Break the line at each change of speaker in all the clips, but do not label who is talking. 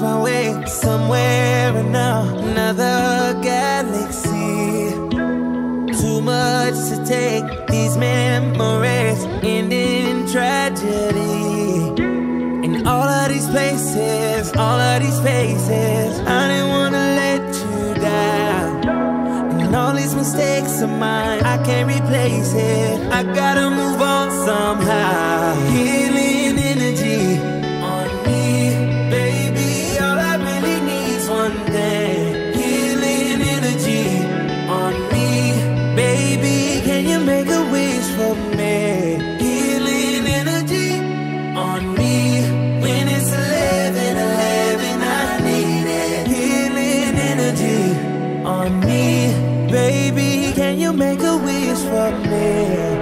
my way somewhere in another galaxy. Too much to take, these memories end in tragedy. In all of these places, all of these faces, I didn't wanna let you down. And all these mistakes of mine, I can't replace it. I gotta move on somehow. Healing energy on me, baby. All I really need's one thing. Healing energy on me, baby. Can you make a wish for me? Healing energy on me. When it's 11:11, I need it. Healing energy on me, baby. Can you make a wish for me?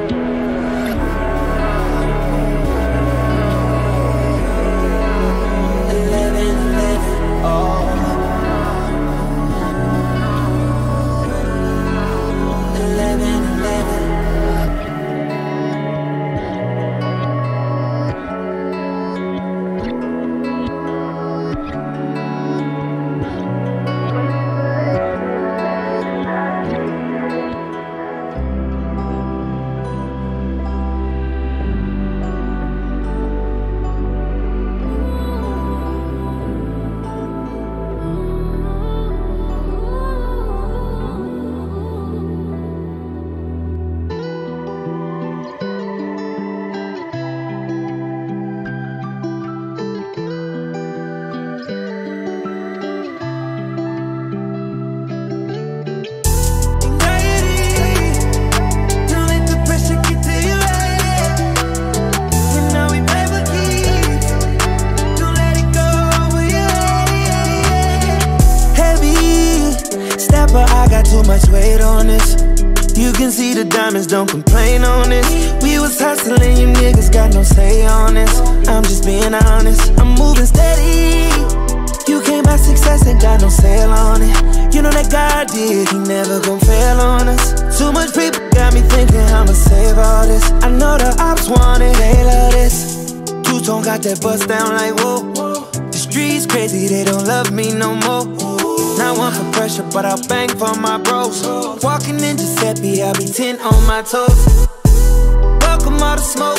I got too much weight on this. You can see the diamonds, don't complain on this. We was hustling, you niggas got no say on this. I'm just being honest, I'm moving steady. You came by success, ain't got no sale on it. You know that God did, he never gon' fail on us. Too much people got me thinking I'ma save all this. I know the ops want it, they love this. Two-tone got that bust down like whoa. The streets crazy, they don't love me no more. Not one for pressure, but I'll bang for my bros. Walking in Giuseppe, I'll be 10 on my toes. Welcome all the smoke.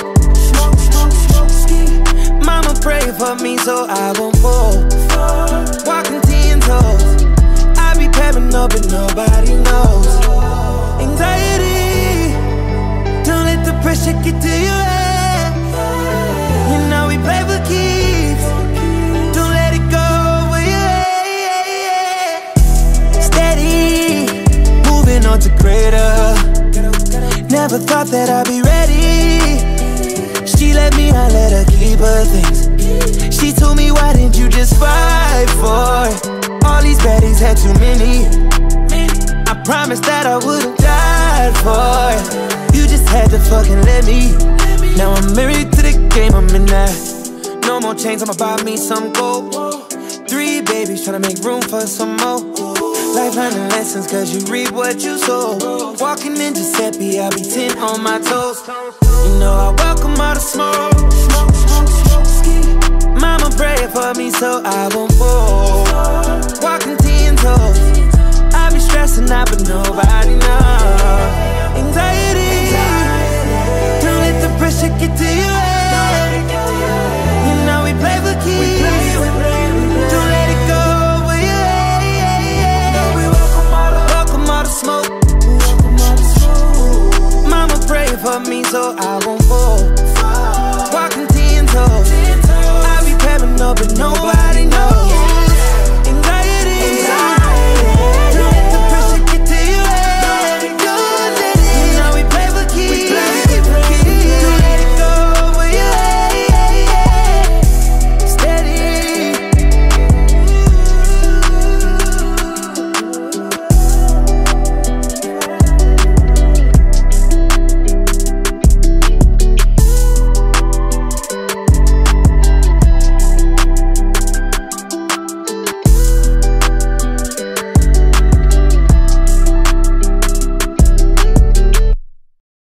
Mama pray for me so I won't fall. Walking 10 toes. I be pairing up but nobody knows. Anxiety, don't let the pressure get to your head. You know we play for keeps. Don't let it go over your head. Steady, moving on to greater. Never thought that I'd be ready. She let me, I let her keep her things. She told me, why didn't you just fight for it? All these baddies had too many. I promised that I would've died for it. You just had to fucking let me. Now I'm married to the game, I'm in that. No more chains, I'ma buy me some gold. 3 babies, tryna make room for some more. Life learning lessons, cause you reap what you sow. Walking in Giuseppe, I'll be 10 on my toes. You know I welcome all the smoke. Mama pray for me so I won't fall.